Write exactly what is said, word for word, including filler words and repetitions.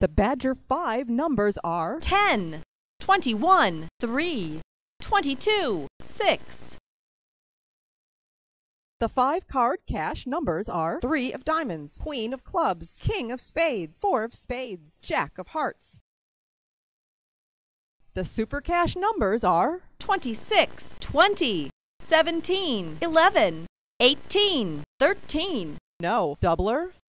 The Badger five numbers are ten, twenty-one, three, twenty-two, six. The five card cash numbers are three of diamonds, queen of clubs, king of spades, four of spades, jack of hearts. The SuperCash numbers are twenty-six, twenty, seventeen, eleven, eighteen, thirteen. no, doubler,